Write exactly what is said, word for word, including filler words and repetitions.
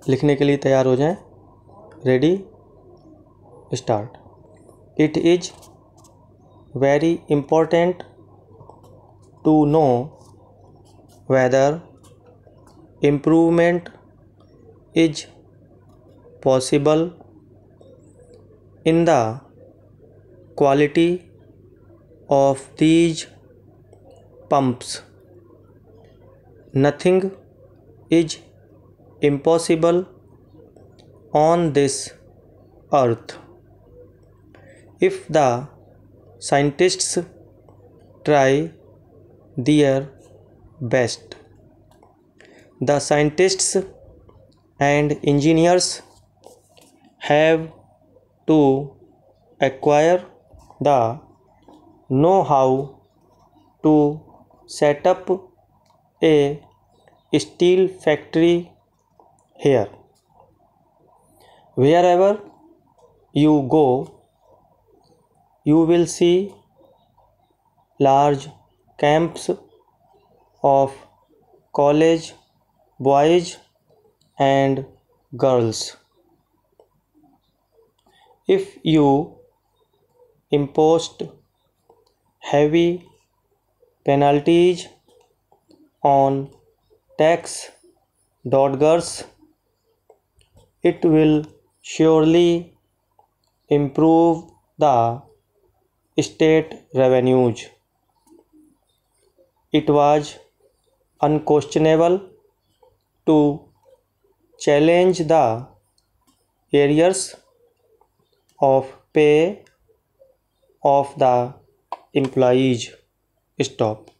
लिखने के लिए तैयार हो जाएं। Ready, start. It is very important to know whether improvement is possible in the quality of these pumps. Nothing is impossible on this earth if the scientists try their best. The scientists and engineers have to acquire the know-how to set up a steel factory here. Wherever you go, you will see large camps of college boys and girls. If you imposed heavy penalties on tax dodgers, it will surely improve the state revenues. It was unquestionable to challenge the areas of pay of the employees. Stop.